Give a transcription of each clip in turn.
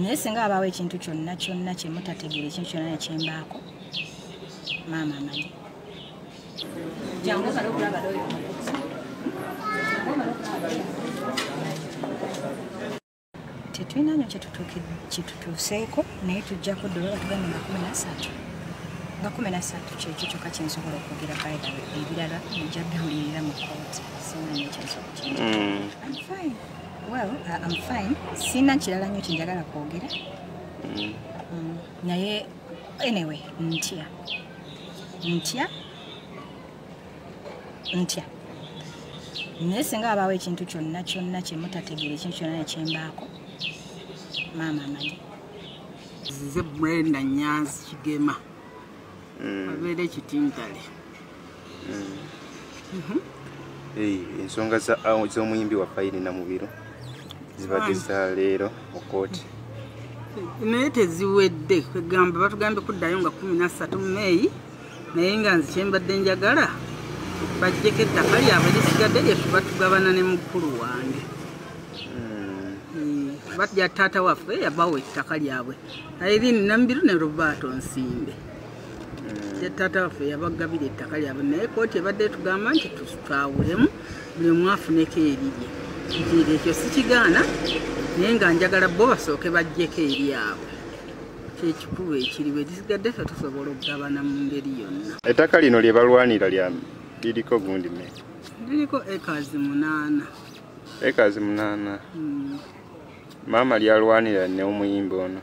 naye singa abaawo ekintu kyonna kyonna kye mutategeera ekintu kyonna nekyembaako maama amanyi jangu kale okulaba looyo tetulina nnyo kyetutuuseeko naye tujjako dolola tugambe nga 13 kyekyo kyokka kyensobola okwogera baida ebirala nija biwulirira mu kooti sina nnyo kyensobola I'm fine. Well, I'm fine. Sina kirala nnyo kyenjagala kwogera naye anyway ntya naye singa abaawo ekintu kyonna kyonna kye mutategeera ekintu kyonna nekyembaako maama amanyi zize Brenda Nyanzi Kigema abeera ekitintale ensonga z'omuyimbi wa Fayini Namubiro zibadde za leero mu kooti naye teziwedde kwegamba batugambye kuddayo nga 13 Meeyi naye nga nze kyembadde njagala bajjeko ettaka lyabwe lisigadde lyetu batugabana ne mukulu wange batya taata waffe yabawa ettaka lyabwe Irene Namubiro ne Roberto Nsimbe taata waffe yabagabira ettaka lyabwe naye kooti ebadde tugamba nti tutwawulemu buli omu afuneko erirye nti ekyo sikigaana naye nga njagala bo basooke bajjeko eryabwe kyekikulu ekiriwe lisigadde ffe tusobola okugabana mu ngeri yonna. Ettaka lino lye balwanira liriko gundi me liriko acres 8. Acres 8. Maama lyalwanira ne omuyimbi ono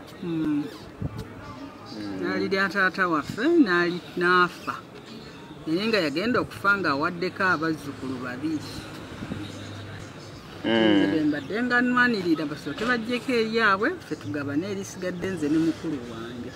naali lya taata waffe n'afa naye nga yagenda okufa ng'awaddeko abazzukulu 2 mbadde nga nwanirira basooke bajjeko eryabwe ffe tugabane erisigadde nze ne mukulu wange.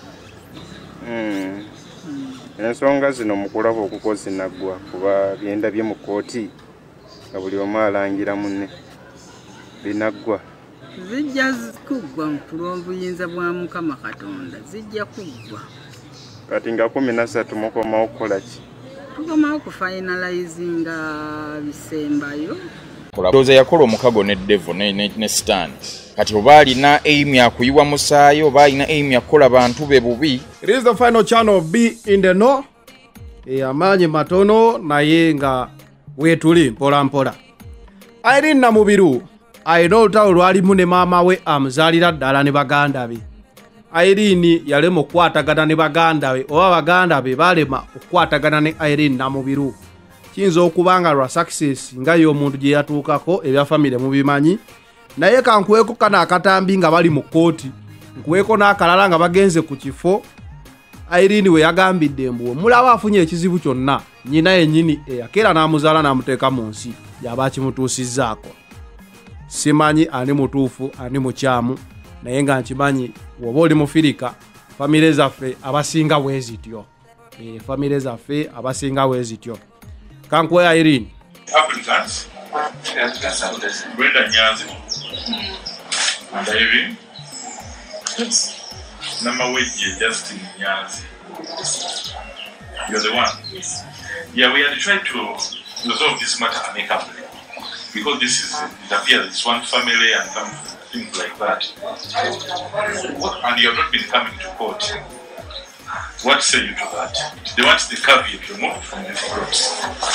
Ensonga zino mukulaba okukozi naggwa kuba byenda bye mu kooti nga buli omu alangira munne binaggwa zijja kuggwa ku lw'obuyinza bwa Mukama Katonda zijja kuggwa kati nga 13 mukomawo kukola ki? Tukomawo kufinalizinga bisembayo. Ndowooza yakola omukago ne Devo ne Stan kati oba alina aim ya kuyiwa musaayi oba alina aim ya kukola bantu be bubi. It is the final channel Be in the Know. Amaanyi matono naye nga weetuli mpola mpola. Irene Namubiro ayina olutalo lwalimu ne maama we amuzaalira ddala ne baganda be. Irene yalema okukwatagana ne baganda be oba baganda be balema okukwatagana ne Irene Namubiro. Kiyinza okubanga lwa success nga y'omuntu gye yatuukako ebya famire mubimanyi naye kankuweeko kano akatambi nga bali mu kooti nkuweeko n'akalala nga bagenze ku kifo Irene we yagambidde mbu mulaba afunye ekizibu kyonna nnyina yennyini eyakeera n'amuzaala n'amuteeka mu nsi yaba akimutuusizzaako. Simanyi ani mutuufu ani mukyamu naye nga nkimanyi woba oli mufirika famire zaffe abasinga bwe zityo famire zaffe abasinga bwe zityo. Kankwe Irene. Applicants. Brenda Nyanzi. And Irene. Yes. Number Wedge Justin Nyanzi. You're the one? Yes. Yeah, we had tried to resolve this matter amicably. Because this is, it appears it's one family and things like that. And you have not been coming to court. What say you to that? They want the caveat removed from this court.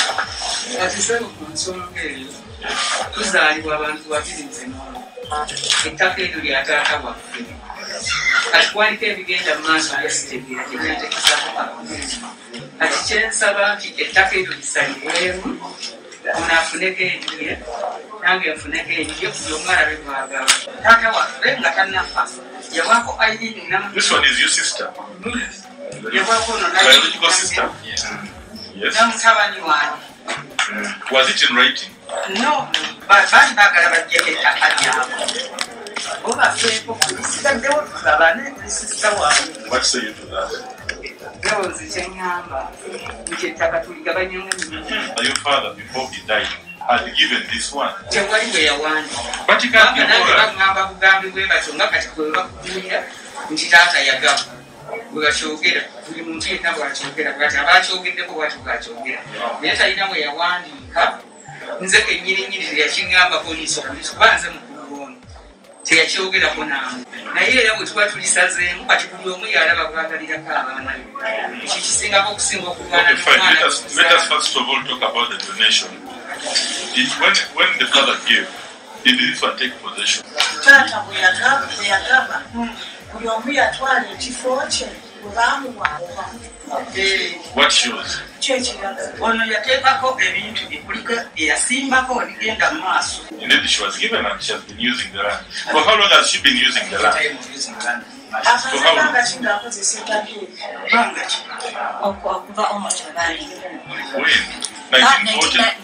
Tuzaalibwa abantu babiri nzeno ettaka eryo lya taata waffe kati kwaliko ebigenda mu maaso byasitegeera tebyatekesaako kati kyensaba nti ettaka eryo lisalibwemu ono afuneko erirye nange nfuneko erirye buli omu alabe bwagala taata waffe nga tannafa yawako Irene Namubiro. This one is your sister? Yawako ono biological sister? Yes. Namutabani wange. Was it in writing? No, baali baagala bajjeko ettaka lyabwe oba feeko lisigaddewo tugabane lisisita wange. What say you to that? Ndowooza kyeŋŋamba nti ettaka tuligabanyemu. Your father, before he died, had given this one. Tewali bwe yawandiika. But he can't be nange more. baŋŋamba bugambi bwe batyo nga kati bwe bakubuulira nti taata yagaba bwe bakyogera buli muntu yenna bwakyogera bwati abakyogeddeko bwati bwakyogera naye talina bwe yawandiika nze kennyini nnyini teyakiŋŋamba poliisi kuba nze mukulu ono teyakyogerako nange naye era bwe tuba tulisazeemu kati buli omu yalaba bwagalirako abaana ekyo kisingako okusinga okugaana Let us first of all talk about the donation. When the father gave, did this one take possession? Taata bwe yagaba buli omu yatwala ekifo kye bwe baamuwa What shows? ono yateekako ebintu bikuliko eyasimbako ebigenda mu maaso. Indeed, she was given and she has been using the land. For how long has she been using the land? Akazabanga kingakozesa ettabi okuva omutwe bali When? 1940?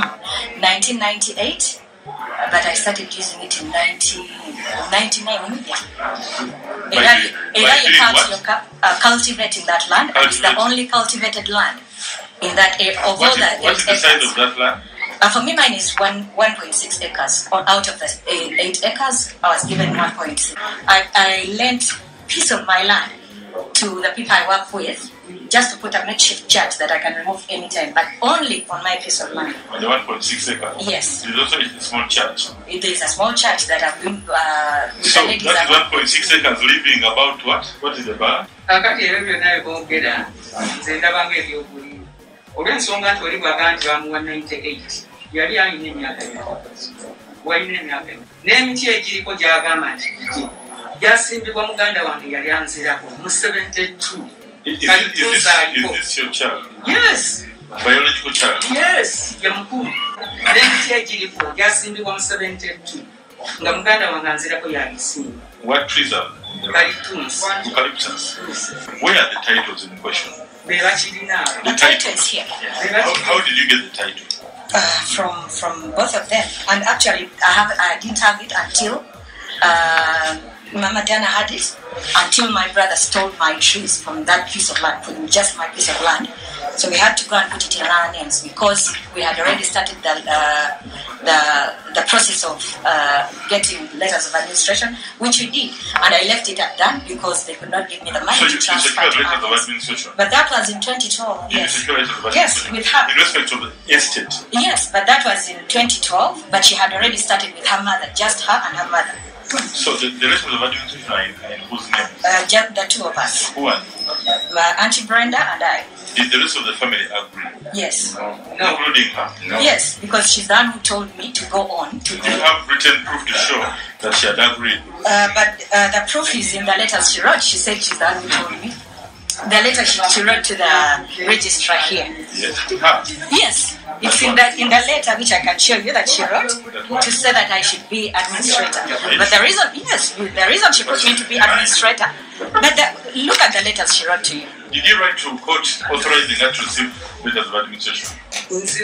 1998, but I started using it in 1999. Cultivating that land. It's the only cultivated land in that area. What is the size of that land? For me, mine is 1.6 acres. Out of the 8 acres, I was given 1.6. I lent a piece of my land to the people I work with, just to put a makeshift church that I can remove anytime, but only on my piece of land. On the 1.6 acres? Yes. There's also a small church. There is a small church that I've been So that is 1.6 acres living about what? What is the bar? Akati ebyo byonna byeboogera nze ndabanga ebyobulimi olw'ensonga nti oli bwaga nti bamuwa 98 yali alina emyaka walina emyaka n'emiti egiriko gyagamba nti gyasimbibwa muganda wange yali anzirako mu 72. Is this your child? Yes. Biological child? Yes. Ye mukulu. N'emiti egiriko gyasimbibwa mu 72 nga muganda wange anzirako yagisimba. What trees are Eucalyptus. Where are the titles in question? The title is here. How did you get the title? From both of them. And actually, I didn't have it until Mama Diana had it, until my brother stole my trees from that piece of land, from just my piece of land. So we had to go and put it in our names because we had already started the process of getting letters of administration, which we did. And I left it at that because they could not give me the money to transfer to letters of others. administration? But that was in 2012, Did you yes. secure letters of Yes, administration? with her. In respect of the estate? Yes, but that was in 2012, but she had already started with her mother, just her and her mother. So the letters of administration are in whose name? Just the two of us. Who are? My Auntie Brenda and I. Did the rest of the family agree? Yes. Including her? No. Yes, because she's the one who told me to go on to Do do. you have written proof to show that she had agreed? But the proof is in the letters she wrote. She said she's the one who told me. The letter she wrote to the registrar here. Yes, to her. Yes, it's in the letter which I can show you that she wrote to say that I should be administrator. But the reason, yes, the reason she put me to be administrator. But look at the letters she wrote to you. Did you write to court authorizing her to receive letters of administration? Yes,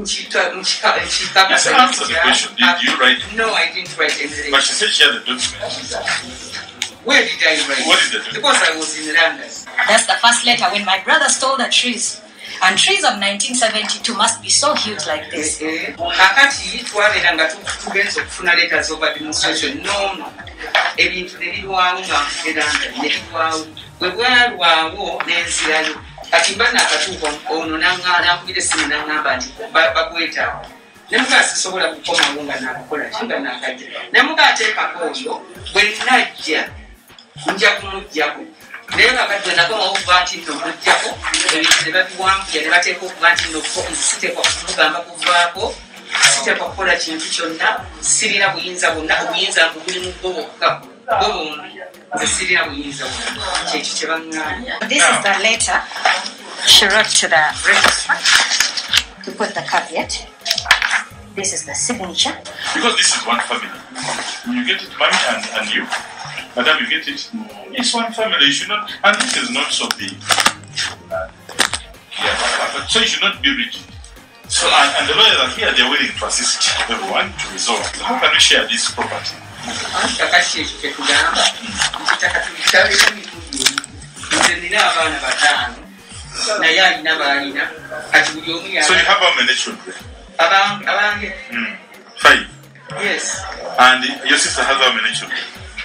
answer the question. Did you write? No, I didn't write anything. But she said she had the document. Where did I write? What is the document? Because I was in London. That's the first letter when my brother stole the trees. And trees of 1972 must be so huge like this. Kakati twabeeranga tugenza okufuna letters of administration no ebintu ne birwawo nga nfugiranga ne birwawo bwe bwalwawo n'enzirayo kati mba naakatuuka ono nankubira essimu naŋŋamba nti bagwetaawo nemugaa sisobola kukomawo nga naakukola ki nga naakajja nemugaa ateekako oyo bwe najja nja kumuggyako naye kakadde nakomawo okuva nti nno muggyako ebintu ne babiwambuya ne bateeka okuva nti nno siteekwa kumugamba kuvaako siteekwa kukola kintu kyonna sirina buyinza bwonna obuyinza mbu buli mu bwobokka bwo bombi nze sirina buyinza bwonna kyekyo kye baŋŋamba. This is the letter she wrote to the registrar to put the caveat. This is the signature. Because this is one family. When you get it, mommy and you, madam, you get it. It's one family. You should not, and this is not so big. So you should not be rigid. So and the lawyers are here. They're willing to assist everyone to resolve. So how can we share this property? Kakati ekyo kye tugamba nkitaka tubitabeeko emitundi nze nina abaana bataano naye alina baalina kati buli omu So you have how many children? abange 5. yes And your sister has how many children?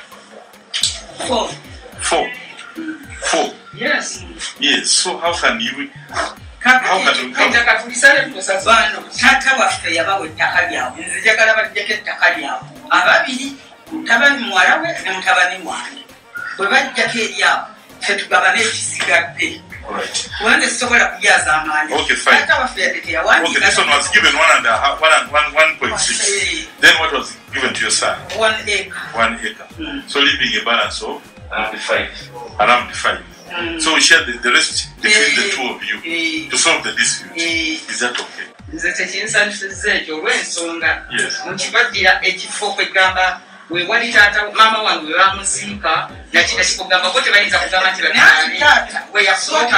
4 4. yes Yes. So how can you? ettaka tulisale tukosabaano taata waffe yabawa ettaka lyabwe nze njagala bajjako ettaka lyabwe ababiri mutabani muwala we ne mutabani wange bwe bajjako eryawo ffe tugabana ekisigadde kubanga sisobola kujaza amaanyi ata waffe yadde Okay, this one was given 1.6. Then what was given to your son? 1 acre. 1 acre. So leaving a balance of around 5. around 5. So we share the rest between the two of you to solve the dispute. Is that okay? Nze tekinsanyusiza ekyo olw'ensonga Yes. mukibaddira ekifo kwegamba we wali taata maama wange we bamuziika nakina kikugamba ko tebayinza kugamba nti we yakwatira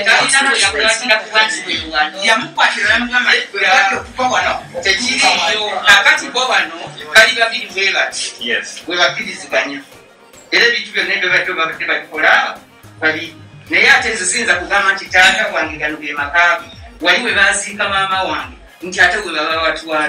kuba wano tekiriyo akati bo bano bali babiri bwe bati we bakkiriziganya era ebintu byonna ebyo babadde babikola bali naye ate nze siyinza kugamba nti taata wange gano ge makaabi wali we baziika maama wange nti ate we baba batwala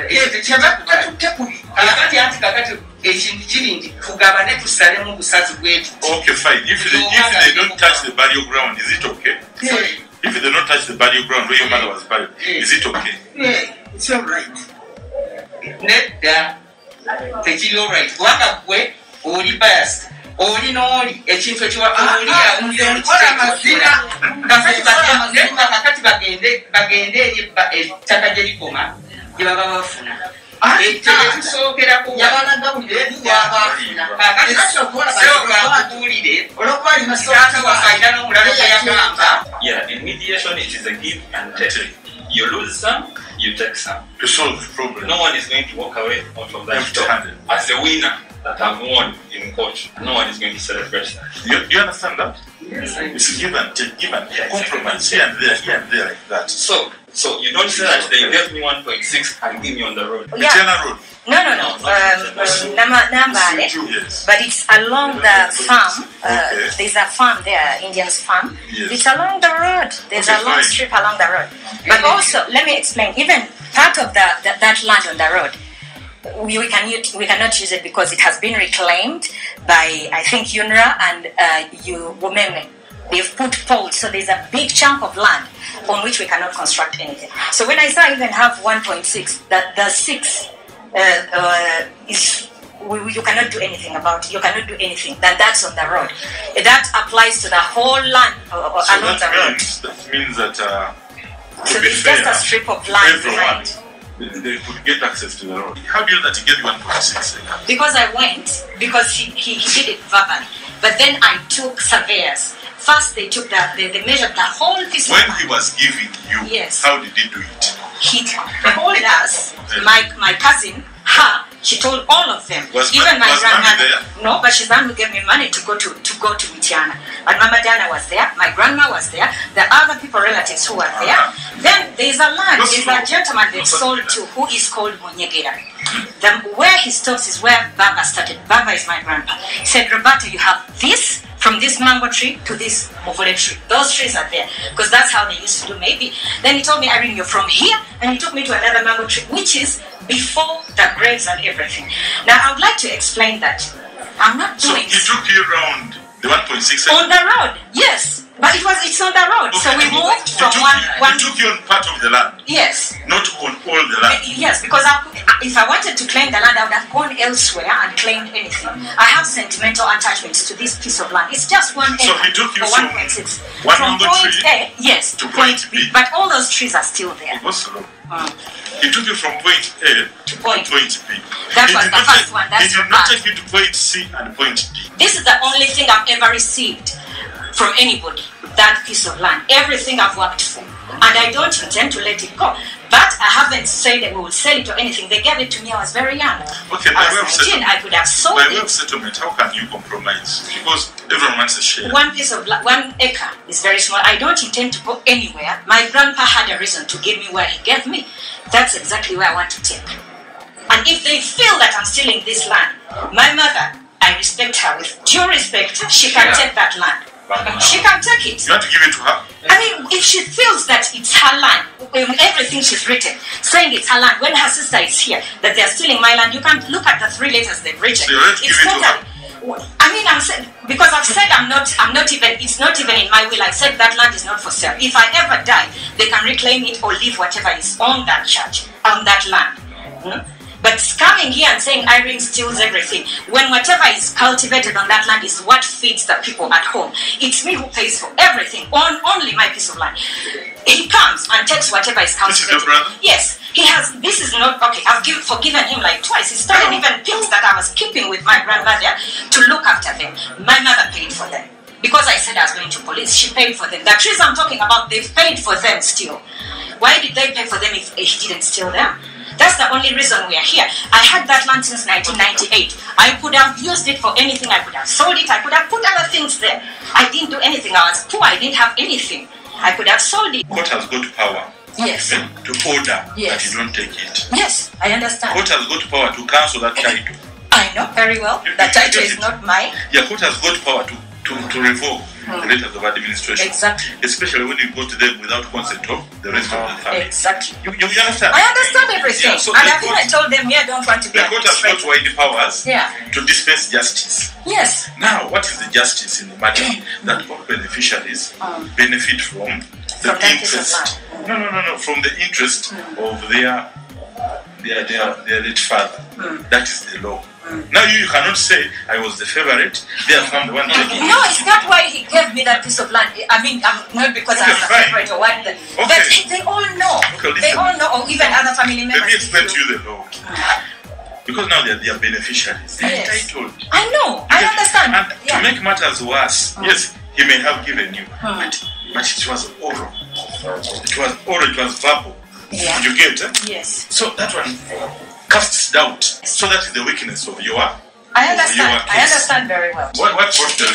akati anti kakati ekintu kiri nti tugabane tusalemu busazi bwetu. Okay, fine. If they don't touch the burial ground, is it okay? If they don't touch the burial ground where your mother was buried, is it okay? It's all right. Nedda tekiri all right kubanga gwe oli biased oli n'oli ekintu kakati bagende eri ettaka gye likoma gye baba bafuna In mediation, it is a give and take. You lose some, you take some. To solve the problem. No one is going to walk away out of that job as the winner that have won in court. No one is going to celebrate that. You understand that? Yes. It's give and take, compromise here and there like that. So you don't say that they gave me 1.6 and give me on the road. Yeah. Road. No. Nambale, but it's along the farm. There's a farm there, Indian's farm. Yes. It's along the road. There's a long strip along the road. But also, let me explain. Even part of that land on the road, we cannot use it because it has been reclaimed by, I think, UNRA and UWOMEME. They've put poles, so there's a big chunk of land on which we cannot construct anything. So when I say I even have 1.6, the 6 is you cannot do anything about it. You cannot do anything. That's on the road. That applies to the whole land along the road. That means that so there's just a strip of land behind. They could get access to the road. How do you know that he gave you 1.6? Because I went, because he did it verbally. But then I took surveyors. First they took they measured the whole piece of land. When he was giving you, yes. How did he do it? He told us, my cousin, she told all of them. Even my grandmother. No, but she's the one who gave me money to go to Mityana. And Mama Diana was there, my grandma was there, the other people, relatives who were there. Then there's a land, there's a gentleman they sold to who is called Munyegera. Where he stops is where Baba started. Baba is my grandpa. He said, Roberta, you have this, from this mango tree to this movole tree. Those trees are there, because that's how they used to do maybe. Then he told me, Irene, you're from here, and he took me to another mango tree, which is before the graves and everything. Now, I would like to explain that. I'm not doing... So he took you around the 1.6? On the road, yes. But it's on the road. Okay. So we moved from one... He took you on part of the land? Yes. Not on all the land? Yes, because if I wanted to claim the land, I would have gone elsewhere and claimed anything. I have sentimental attachments to this piece of land. It's just 1 acre. So he took you from 1.6? From point A, yes, to point B. But all those trees are still there. He took you from point A to point B. That was the first one. He did not take you to point C and point D. This is the only thing I've ever received from anybody, that piece of land. Everything I've worked for. And I don't intend to let it go. But I haven't said that we will sell it or anything. They gave it to me, I was very young. Okay, I was 19, I could have sold it. By way of settlement, how can you compromise? Because everyone wants a share. 1 piece of 1 acre is very small. I don't intend to go anywhere. My grandpa had a reason to give me where he gave me. That's exactly where I want to take. And if they feel that I'm stealing this land, my mother, I respect her with due respect, she can take that land. She can take it. You want to give it to her? I mean, if she feels that it's her land, everything she's written, saying it's her land, when her sister is here, that they're stealing my land, you can look at the 3 letters they've written. So you want to give it to her? I mean, I'm saying, because I've said I'm not even, it's not even in my will. I said that land is not for sale. If I ever die, they can reclaim it or leave whatever is on that church, on that land. But coming here and saying Irene steals everything, when whatever is cultivated on that land is what feeds the people at home, it's me who pays for everything, on only my piece of land. He comes and takes whatever is cultivated. This is your brother? Yes, he has. This is not okay. I've forgiven him like twice. He stolen even pigs that I was keeping with my grandmother to look after them. My mother paid for them. Because I said I was going to police, she paid for them. The trees I'm talking about, they've paid for them still. Why did they pay for them if he didn't steal them? That's the only reason we are here. I had that land since 1998. I could have used it for anything. I could have sold it. I could have put other things there. I didn't do anything. I was poor. I didn't have anything. I could have sold it. Court has got power. Yes. To order that you don't take it. Yes, I understand. Court has got power to cancel that title. I know very well. The title is not mine. Yeah, court has got power to revoke the letters of administration. Exactly. Especially when you go to them without consent of the rest of the family. Exactly. You understand? I understand everything. Yeah, so and I've even told them, I don't want to be the court has got wide powers to dispense justice. Yes. Now, what is the justice in the matter? That all beneficiaries benefit from the interest. No. From the interest of their late father. That is the law. Now you cannot say I was the favorite, therefore I'm the one taking it. No, it's not why he gave me that piece of land. I mean, not because I'm the favorite or what. But they all know. They all know, or even other family members. Let me explain to you the law. Because now they are beneficiaries. They are entitled. I know. I understand. And to make matters worse, yes, he may have given you, but it was oral. It was oral, it was verbal. Yeah. You get it? Yes. So that one casts doubt. So that is the weakness of your I understand. I understand very well. What was the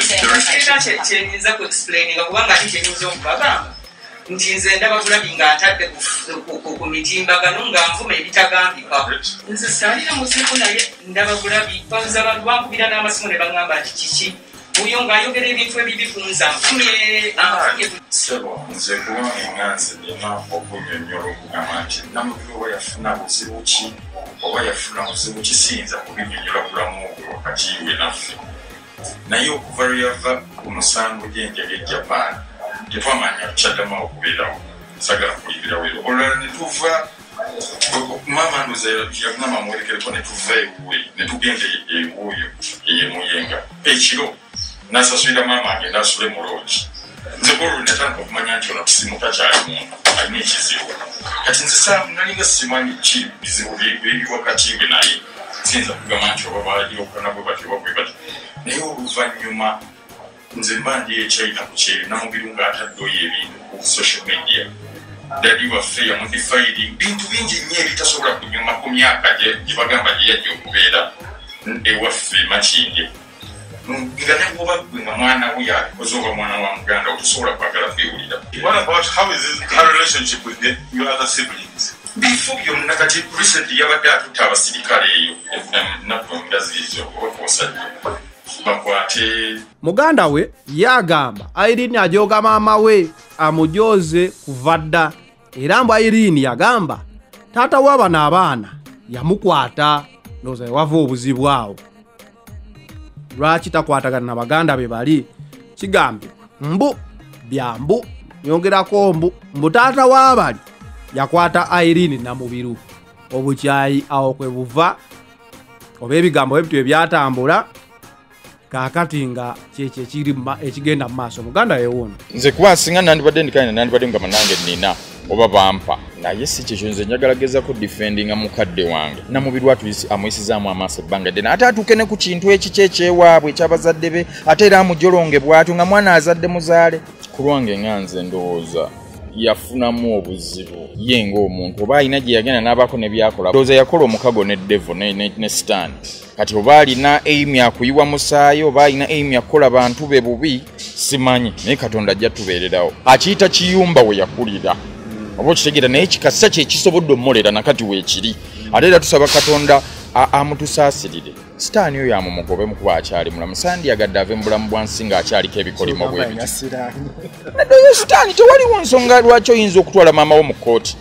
nti nze ndaba bulabi ng'atadde ku mitimbagano nga nvuma ebitagambika nze saalira musiku naye ndaba bulabi babuza abantu bankubira n'amasimu ne baŋŋamba nti kiki oyo ng'ayogera ebintu ebibi ku nze anfumye sebo nze kubanga enganze nina okunnyonnyola okugamba nti namubiri oba yafuna buzibu ki oba yafuna buzibu kisiyinza kubinnyonnyola bulamu obwo wakati we naffe naye okuva lwe yava ku musango gy'enjaga e Japan tetwamanya kyaddamu okubeerawo sagala kulibirawo ero olulala ne tuva maama nduze yagamba mwerekereko ne tuva ewuwe ne tugenda ewuoyo eyemuyenga ekiro n'asasulira maama agenda asule mu loogi nze olwo natandika okumanya nti ono kisimu takyali muntu alina ekizibu kati nze nalinga simanyi ki bizibu biri wakati we naye siyinza kugamba nti oba baaliokana bwe bati oba bwe bati naye oluvannyuma nze mba ndi ekyayita ku kyeri namubiri ng'ataddeyo ebintu ku social media dadi waffe yamudifayiri bintu bingi nnyo ebitasobola kunyuma ku myaka gye bagamba gye yajja okubeera ewaffe Makindye nga ne bwoba gwe nga mwana we yalikoze oba mwana wa muganda otusobola kwagala kwewulira. What about how is her relationship with your other siblings? Bifo byonna kati recently yabadde atutta abasirikale eyo ennaku engaziizo oba kumusajja bakwate muganda we yagamba Irene ajoga maama we amujoze kuva dda era mbu Irene yagamba taata w'abana abaana yamukwata ndowooza wava obuzibu awo lwaki takwatagana na baganda be bali kigambibwa mbu byambu nyongerako mbu taata w'abali yakwata Irene Namubiru obukyayi awo kwe buva oba ebigambo ebitu ebyatambula kakati nga kyekyo ekigenda mu maaso muganda yewono nze kuba nsinga nandibadde ndikaina nandibadde nga manange nina oba bampa naye si kyekyo nze njagala gezako defendinga mukadde wange Namubiru amuyisizaamu amaaso ebbanga ddene ate atuuke ne ku kintu ekiki ekyewaabwe ekyabazadde be ate era amujolonge bw'atyo nga mwana azadde muzaale ku lwange nga nze ndowooza yafunamu obuzibu ye ng'omuntu oba alina gye yagenda n'abaako ne byakola ndowooza yakola omukago ne devil ne sitaani kati oba alina aim yakuyiwa musaayi oba alina aim yakukola bantu be bubi simanyi naye Katonda ajja tubeererawo akiyita kiyumba we yakulira oba okitegeera naye kikasa kye kisobodde omulera nakati weekiri ate era tusaba Katonda amutusaasirire sitaani oyo amumugobe mu kuba akyali mulamu sandyagadde ave mu bulamu bwansi ng'akyaliko ebikolimo bwe biti naddala sitaani tewaliwo nsonga lwaki oyinza okutwala maama wo mu kkooti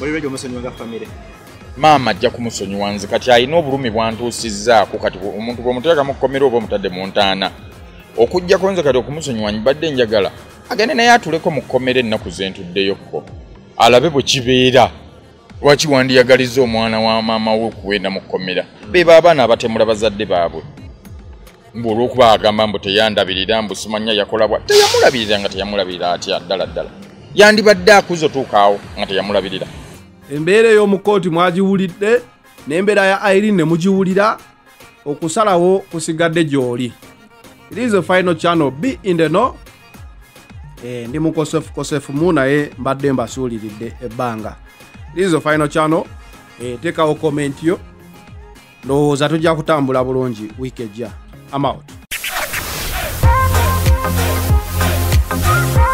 maama ajja kumusonyiwa nze kati alina obulumi bwantuusizzaako kati omuntu bw'omuteeka mu kkomera oba omutadde mu ntaana okujjako nze kati okumusonyiwa mbadde njagala agende naye atuleko mu kkomera ennaku ze ntuddeyokko alabe bwe kibeera lwaki wandiyagaliza omwana wa maama we okuwenda mu kkomera beba abaana abatemula bazadde baabwe mbu olw'okuba agamba mbu teyandabirira mbu simanya yakola bwa teyamulabirira nga teyamulabirira atya ddala yandibadde akuzo tuukaawo nga teyamulabirira. Embeera ey'omu kkooti mwagiwulidde n'embeera ya Irene ne mugiwulira okusalawo kusigadde gy'oli. It is a final channel, be in the know. Ndi mukosefu mu naye mbadde mbasuuliridde ebbanga. It is a final channel. Teekawo comment yo. Ndowooza tujja kutambula bulungi wiiki ejja. I'm out.